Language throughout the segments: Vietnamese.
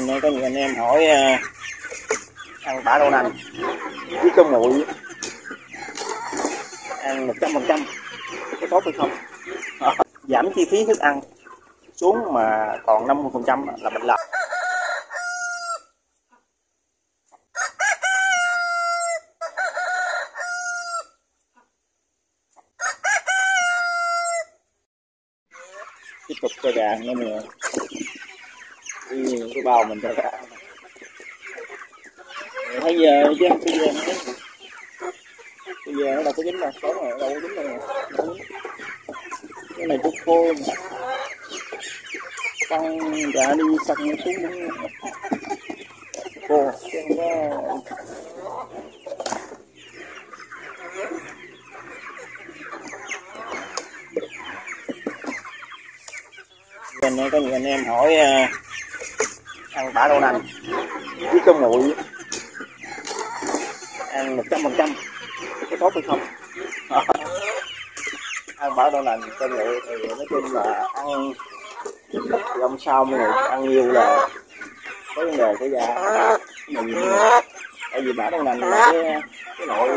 nay có nhiều anh em hỏi ăn bã đậu nành với cơm nguội ăn 100% có tốt hay không? Giảm chi phí thức ăn xuống mà còn 50% là mình làm. Tiếp tục cho gà nữa nè, cái bao mình cho gà thấy giờ chứ bây giờ nó đâu có dính đâu, tối rồi đâu có dính đâu. Cái này chút khô mà căng gà đi xong xuống khô chứ không có. Hôm nay có nhiều anh em hỏi ăn bã đậu nành với cơm nguội ăn 100% có tốt hay không? Ăn bã đậu nành cơm nguội thì nói chung là ăn thì không sao, mọi người ăn nhiều là có vấn đề xảy ra mình, tại vì bã đậu nành là cái loại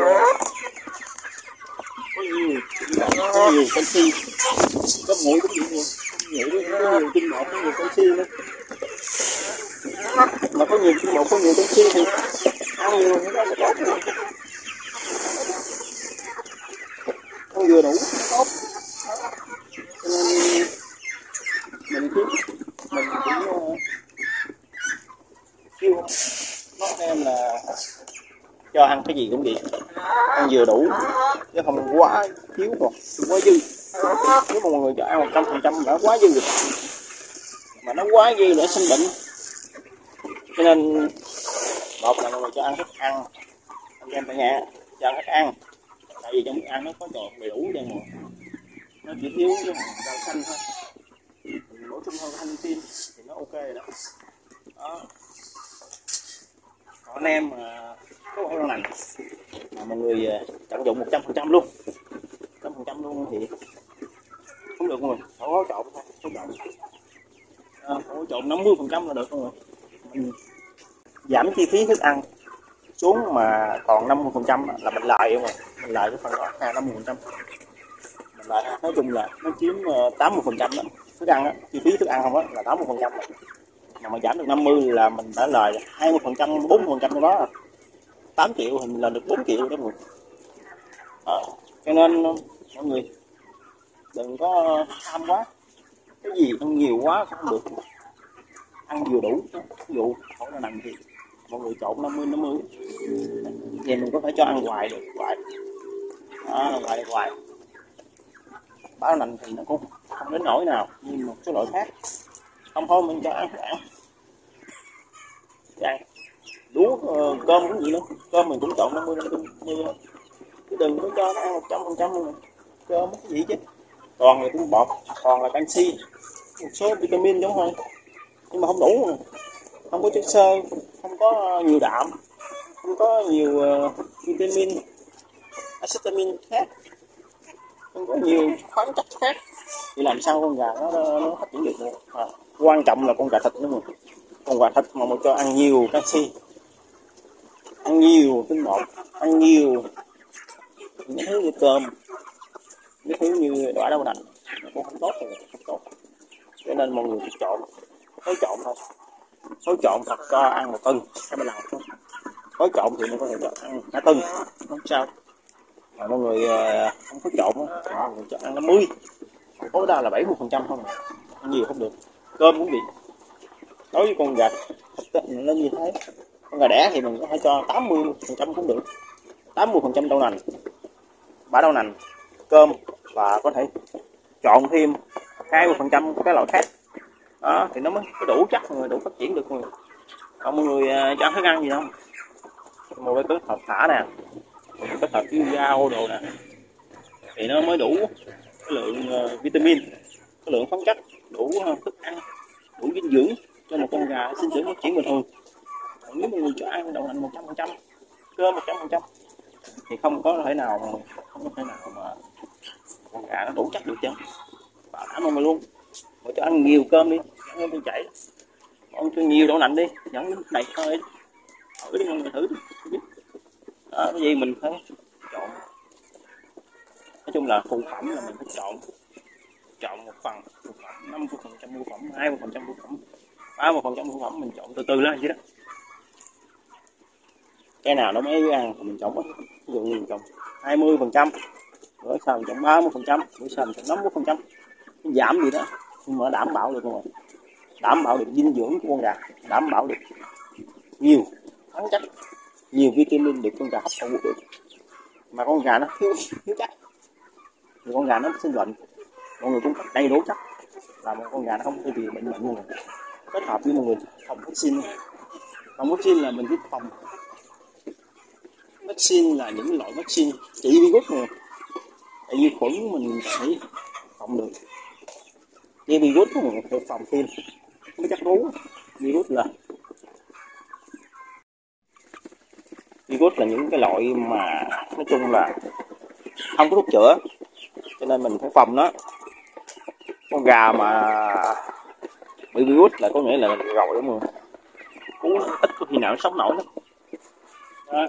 có nhiều canxi, cơm nguội cũng vậy luôn, có nhiều tinh bột, có nhiều canxi nữa, mà có nhiều tinh bột, có nhiều canxi thì ăn nhiều nó có tốt rồi. Ăn vừa đủ tốt, cho nên mình cũng kêu nói em là cho ăn cái gì cũng vậy, ăn vừa đủ chứ không quá thiếu hoặc quá dư. Nếu mà mọi người cho ăn 100% đã quá dư rồi, mà nó quá dư để sinh bệnh, cho nên một là mọi người cho ăn thức ăn, anh em tại nhà cho ăn thức ăn, tại vì trong thức ăn nó có trộn đầy đủ đây mà, nó chỉ thiếu cái rau xanh thôi, bổ sung hơn canxi thì nó ok rồi đó. Còn anh em mà có bã đậu nành mà mọi người tận dụng 100% luôn, 100% luôn thì không được mọi người, phải có trộn thôi, có trộn 50% là được mọi người. Giảm chi phí thức ăn xuống mà còn 50% là mình lại mọi người, mình lại cái phần đó 50%, mình lại nói chung là nó chiếm 80% đó, thức ăn đó, chi phí thức ăn không đó là 80%, mà mình giảm được 50 là mình đã lời 20%, 40% đó, 8 triệu thì mình lên được 4 triệu đó mọi người. Cho nên mọi người đừng có tham quá, cái gì ăn nhiều quá cũng không được, ăn vừa đủ. Ví dụ khẩu đậu nành thì mọi người trộn 50-50 vậy mình có thể cho ăn hoài được, hoài. Bã đậu nành thì nó cũng không đến nỗi nào nhưng một số loại khác không thôi mình cho ăn đũa cơm cũng vậy nữa, cơm mình cũng trộn 50-50 chứ đừng có cho nó ăn 100% luôn. Cơm cái gì chứ toàn là tinh bột, toàn là canxi, một số vitamin giống thôi nhưng mà không đủ rồi. Không có chất xơ, không có nhiều đạm, không có nhiều vitamin, acetamin khác, không có nhiều khoáng chất khác thì làm sao con gà nó phát triển được nữa. Quan trọng là con gà thịt nữa mà, con gà thịt mà cho ăn nhiều canxi, ăn nhiều tinh bột, ăn nhiều những thứ như cơm, những thứ như bã đậu nành nó cũng không tốt rồi, không tốt. Cho nên mọi người trộn, phối trộn thôi, phối trộn thật cho ăn 1 tuần hay 3 lần thôi. Phối trộn thì nó có thể cho ăn 2 tuần không sao, mà mọi người không phối trộn mọi người cho ăn 50, tối đa là 70% thôi, ăn nhiều không được. Cơm cũng vậy, đối với con gà thịt nó như thế, con gà đẻ thì mình có thể cho 80% cũng được, 80% đậu nành, bã đậu nành, cơm và có thể chọn thêm 20% cái loại khác đó thì nó mới có đủ chắc, người đủ phát triển được người. Còn mọi người cho ăn thức ăn gì không, một cái kết hợp thả nè, kết hợp với rau đồ nè thì nó mới đủ cái lượng vitamin, cái lượng khoáng chất, đủ thức ăn, đủ dinh dưỡng cho một con gà sinh trưởng phát triển bình thường. Còn nếu mọi người cho ăn đậu nành 100%, cơm 100% thì không có thể nào mà con gà nó đủ chắc được chứ. Bảo đảm mọi người luôn, mà cho ăn nhiều cơm đi, ăn tôi chảy Con cho nhiều đậu nành đi, dẫn này thôi, thử đi mọi người thử đi. Đó, cái gì mình phải chọn, nói chung là phụ phẩm là mình phải chọn một phần phụ phẩm, 50% phụ phẩm, 20% phụ phẩm, 30% phụ phẩm, mình chọn từ từ lên vậy đó. Cái nào nó mới ăn thì mình chọn á, ví dụ như mình chọn 20%, bữa sau mình chọn 30%, bữa sau mình chọn 50%, giảm gì đó nhưng mà đảm bảo được rồi, đảm bảo được dinh dưỡng của con gà, đảm bảo được nhiều khoáng chất, nhiều vitamin để con gà hấp thụ được, mà con gà nó thiếu chất thì con gà nó sinh bệnh. Mọi người cung cấp đầy đủ chất là một con gà nó không có bị bệnh luôn. Kết hợp với mọi người phòng vaccine. Phòng vaccine là mình biết phòng vaccine là những loại vaccine trị virus rồi, tại vi khuẩn mình phải phòng được, cái virus của mình phải phòng thêm cái chất rú. Virus là những cái loại mà nói chung là không có thuốc chữa, cho nên mình phải phòng nó. Con gà mà bị virus là có nghĩa là rồi đúng không, cú ít có khi nào sống nổi đó.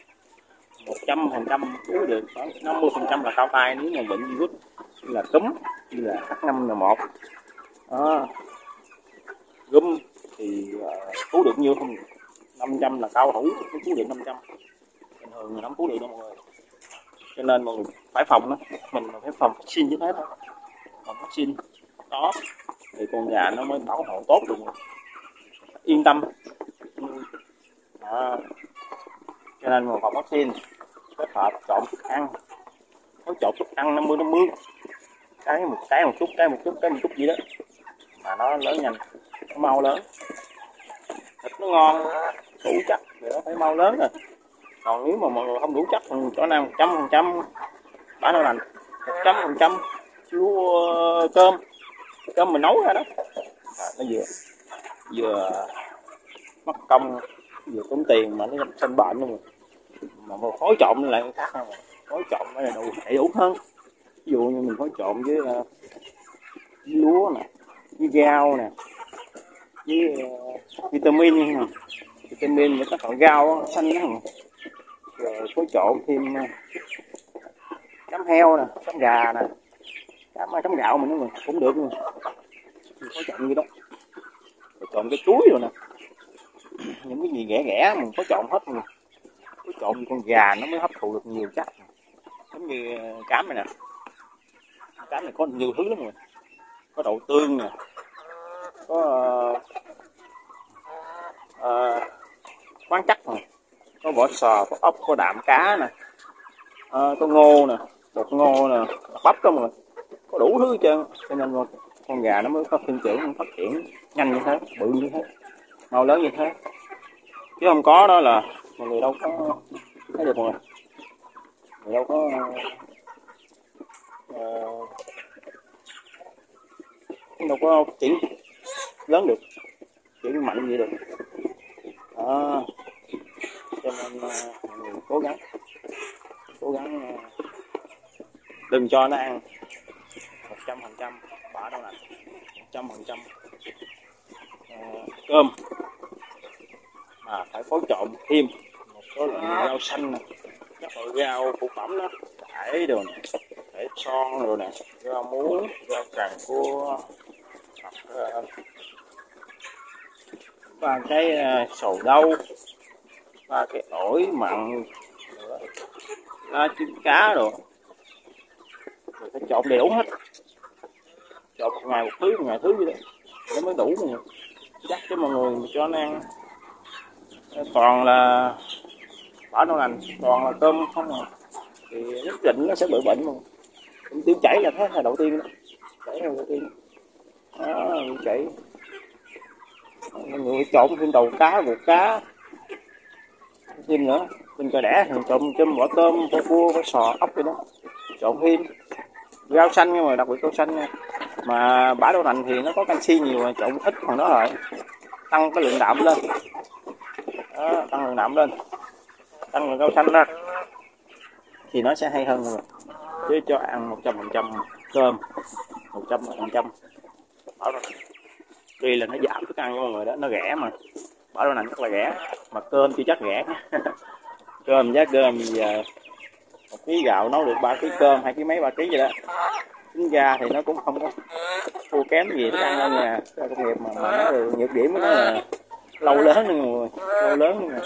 100% cứu được, khoảng 50% là cao tay nếu mà bệnh virus như là cúm, như là H5N1 đó. Gum thì cứu được nhiêu không, 500 là cao thủ, cứu được 500, bình thường không cứu được đâu mọi người. Cho nên mọi người phải phòng nó, mình phải phòng vaccine như thế thôi, phòng vaccine đó thì con gà nó mới bảo hộ tốt được, yên tâm đó. Cho nên mà phòng vaccine kết hợp chọn thức ăn, phối trộn thức ăn 50-50, cái một chút gì đó mà nó lớn nhanh, nó mau lớn, thịt nó ngon đủ chất thì nó phải mau lớn rồi. Còn nếu mà mọi người không đủ chất thì chỗ nào 100% bã đậu nành, 100% lúa cơm mình nấu ra đó, nó vừa mất công vừa tốn tiền mà nó sinh bệnh luôn. Mà phối trộn lại khác không, phối trộn nó là đầy đủ hơn. Ví dụ như mình phối trộn với lúa nè, với rau nè, với vitamin với các loại rau xanh đó, rồi phối trộn thêm chấm heo nè, chấm gà nè, chấm gạo mình nó cũng được luôn, phối trộn như đó. Rồi trộn cái chuối rồi nè, những cái gì ghẻ mình phối trộn hết luôn, phối trộn con gà nó mới hấp thụ được nhiều chất. Giống như cám này nè, cám này có nhiều thứ lắm rồi, có đậu tương nè, có khoáng chất nè, có vỏ sò, có ốc, có đạm cá nè, có ngô nè, bột ngô nè, bắp đó mà, có đủ thứ hết trơn. Cho nên con gà nó mới có sinh trưởng phát triển nhanh như thế, bự như thế, mau lớn như thế, chứ không có đó là mọi người đâu có thấy được mọi người đâu có đâu có triển lớn được, triển mạnh gì được đó. Cho nên mọi người cố gắng đừng cho nó ăn 100% bã đậu nành, 100% cơm, mà phải phối trộn thêm một số loại rau xanh nè, các loại rau phụ phẩm đó, cải đồ nè, cải son rồi nè, rau muống, rau càng cua, hoặc ba cái sầu đâu, ba cái ổi mặn, lá trứng cá rồi phải trộn đầy đủ hết, trộn một ngày một thứ vậy đó nó mới đủ mà chắc cho mọi người cho nó ăn. Toàn là bã đậu nành, toàn là cơm không à, thì nhất định nó sẽ bị bệnh mà. Tiêu chảy là thế là đầu tiên đó, chảy là đầu tiên đó, chảy. Mọi người trộn thêm đầu cá, ruột cá thêm nữa, bên cờ đẻ thì trộn thêm quả tôm, quả cua, quả sò, ốc vậy đó, trộn thêm rau xanh, nhưng mà đặc biệt rau xanh nha. Mà bã đậu nành thì nó có canxi nhiều, mà trộn ít phần đó lại tăng cái lượng đạm lên đó, tăng lượng đạm lên, tăng lượng rau xanh ra thì nó sẽ hay hơn rồi. Chứ cho ăn 100% cơm, 100% bã đậu nành Tuy là nó giảm thức ăn của mọi người đó, nó rẻ mà bỏ đậu nành rất là rẻ, mà cơm chưa chắc rẻ. Cơm giá cơm giờ 1 ký gạo nấu được 3 ký cơm, 2 ký mấy 3 ký vậy đó. Tính ra thì nó cũng không có thua kém gì thức ăn đâu nha. Cái công nghiệp mà nó được nhược điểm của nó là lâu lớn nữa người, lâu lớn nữa.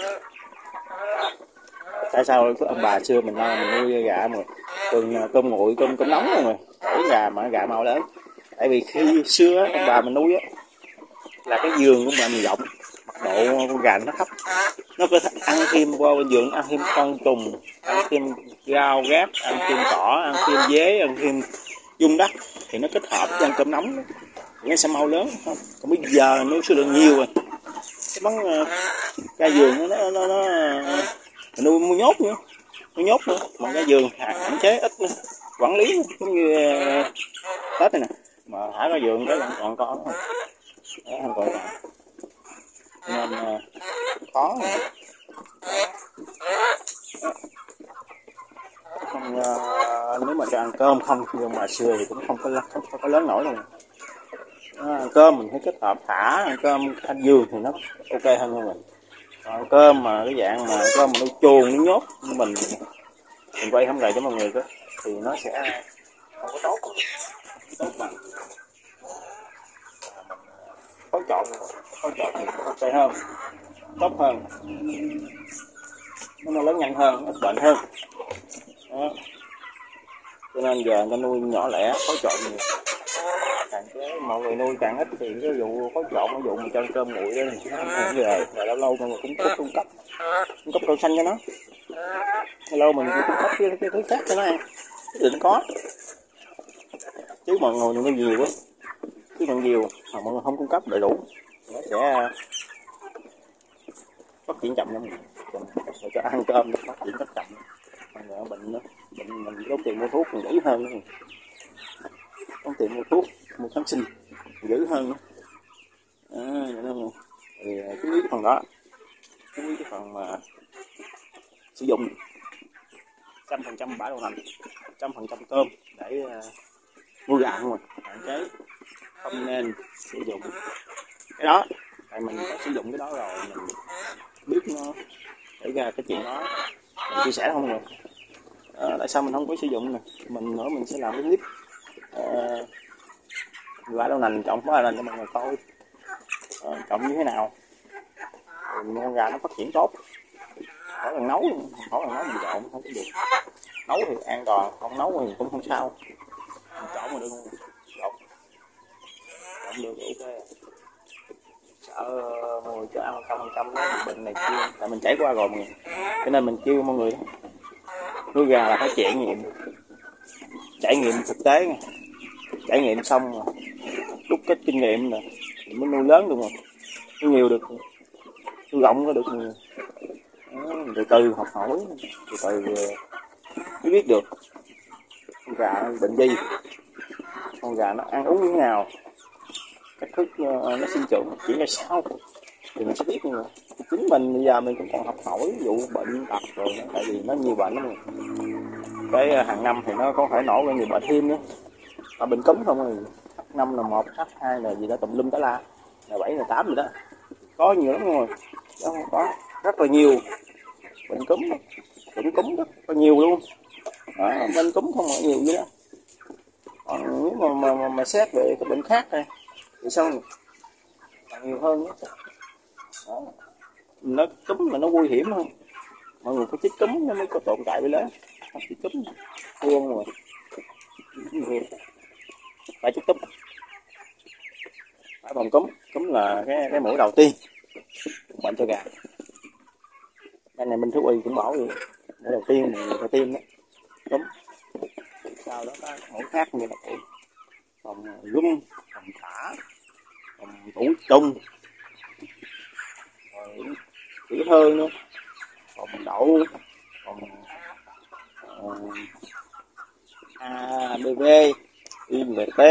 Tại sao ông bà xưa mình nuôi gà mà cơm nguội, cơm nóng rồi để gà mà gà mau lớn. Tại vì khi xưa ông bà mình nuôi á là cái giường của mình rộng, độ con gà nó thấp, nó có thể ăn thêm qua bên giường, ăn thêm con trùng, ăn thêm rau gác, ăn thêm cỏ, ăn thêm dế, ăn thêm dung đất thì nó kết hợp với ăn cơm nóng đó, nó sẽ mau lớn. Không còn bây giờ nuôi số lượng nhiều rồi, cái món ga giường nó nuôi mua nhốt nữa, mà ga giường hạn chế ít nữa, quản lý cũng như Tết này nè, mà thả ra giường cái còn có không còn nên khó không. Nếu mà cho ăn cơm không, nhưng mà xưa thì cũng không có lớn nổi đâu. Ăn cơm mình phải kết hợp thả, ăn cơm canh giường thì nó ok hơn rồi. Còn cơm mà cái dạng mà cơm mà nuôi chuồng nó nhốt mình quay không lại cho mọi người đó thì nó sẽ không có tốt bằng phối trộn thì ok hơn, tốt hơn, nó lớn nhanh hơn, ít bệnh hơn đó. Cho nên giờ người ta nuôi nhỏ lẻ phối trộn nhiều, càng cái mọi người nuôi càng ít thì cái vụ phối trộn, cái vụ mà cho cơm nguội đó thì nó về là lâu lâu mọi người cũng cung cấp rau xanh cho nó, lâu mình cũng cung cấp cái thứ khác cho nó ăn, đừng có chứ mọi người nuôi nhiều quá, chứ còn nhiều mà mọi người không cung cấp đầy đủ nó sẽ phát triển chậm lắm. Rồi cho ăn cơm nó phát triển rất chậm, mà bệnh nữa, bệnh mình tốn tiền mua thuốc còn dữ hơn nữa, tốn tiền mua thuốc mua kháng sinh dữ hơn nữa. Thì chú ý cái phần đó, chú ý cái phần mà sử dụng 100% bã đậu nành, 100% cơm để nuôi gà không, hạn chế không nên sử dụng cái đó. Tại mình có sử dụng cái đó rồi mình biết nó để ra cái chuyện đó mình chia sẻ không rồi. Tại sao mình không có sử dụng nè, mình sẽ làm cái clip bã đậu nành trồng bã đậu nành cho mọi người coi trồng như thế nào thì con gà nó phát triển tốt. Khỏi cần nấu mình trộn không có được, nấu thì an toàn, không nấu thì cũng không sao, mình trộn mà được không, trộn được ok. Sợ mọi người cho ăn 100% nó bị bệnh này kia, tại mình trải qua rồi mọi người, cho nên mình kêu mọi người nuôi gà là phải trải nghiệm thực tế nha, trải nghiệm xong rồi rút kết kinh nghiệm nè mới nuôi lớn được, mà nuôi nhiều được, nuôi rộng có được nhiều. Từ từ học hỏi, từ từ mới biết được con gà nó bệnh gì, con gà nó ăn uống như thế nào, cách thức nó sinh trưởng chỉ là sao thì mình sẽ biết luôn rồi. Chính mình bây giờ mình cũng còn học hỏi vụ bệnh tật rồi đó, tại vì nó nhiều bệnh lắm, cái hàng năm thì nó có thể nổ ra nhiều bệnh thêm nữa, mà bệnh cúm không rồi, H5 là 1, H2 là gì đó tùm lum tá la, là 7 là 8 gì đó, có nhiều lắm rồi, đó, có rất là nhiều bệnh cúm rất là nhiều luôn. Bệnh cúm không có nhiều vậy đó. Còn nếu mà xét về cái bệnh khác này thì sao nhiều hơn đó. Nó cúm là nó nguy hiểm hơn, mọi người có chích cúm nó mới có tồn tại với lớn, không chích cúm luôn rồi phải chích cúm, phải phòng cúm là cái mũi đầu tiên bệnh cho gà. Cái này Minh Thú Y cũng bảo vậy, mũi đầu tiên mình phải tiêm đó, cúm. Sau đó có mũi khác như là phòng lum, phòng thả, phòng thủ trùng, rồi tiểu hơi nữa, phòng đậu, phòng ABV, IMT,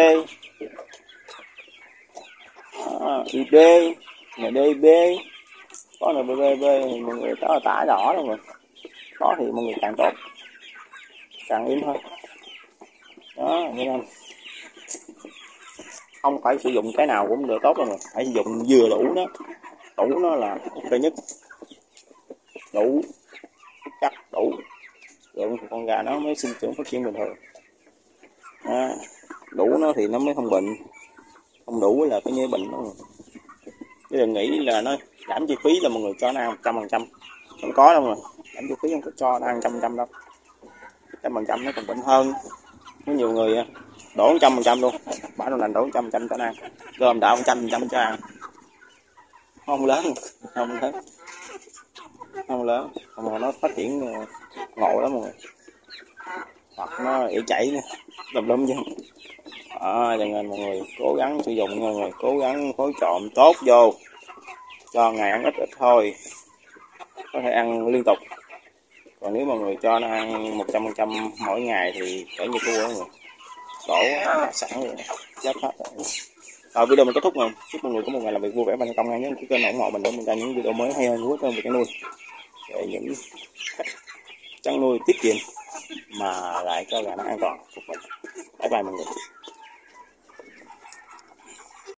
ID, NDB, có NBB mọi người có tả đỏ luôn rồi, có thì mọi người càng tốt, càng yên thôi đó. Nên không phải sử dụng cái nào cũng được tốt đâu mà phải sử dụng vừa đủ đó, đủ nó là ok nhất, đủ chắc đủ rồi con gà nó mới sinh trưởng phát triển bình thường. Đó. Đủ nó thì nó mới không bệnh, không đủ là cái như bệnh nó. Chứ đừng nghĩ là nó giảm chi phí là mọi người cho nó ăn 100%, không có đâu mà giảm chi phí không có cho nó ăn 100% đâu, 100% nó còn bệnh hơn. Có nhiều người đổ 100% luôn, bảo đâu lành đổ 100% cho nó ăn, cơm đạo 100% cho ăn, không lớn, không lớn, không lớn, mà nó phát triển ngộ lắm mọi người, hoặc nó ỉa chảy nữa, lum chứ. Cho nên mọi người cố gắng sử dụng, mọi người cố gắng phối trộn tốt vô, cho ngày ăn ít ít thôi, có thể ăn liên tục. Còn nếu mọi người cho nó ăn 100% mỗi ngày thì cỡ như cua mọi người, đổ sẵn rồi, chết hết rồi. Video mình kết thúc rồi, chúc mọi người có một ngày làm việc vui vẻ và thành công nha. Nhớ kênh ủng hộ mình để mình ra những video mới hay hơn hữu ích hơn về chăn nuôi, về những cách chăn nuôi tiết kiệm mà lại cho gà nó an toàn phục mình. Bye bye mọi người.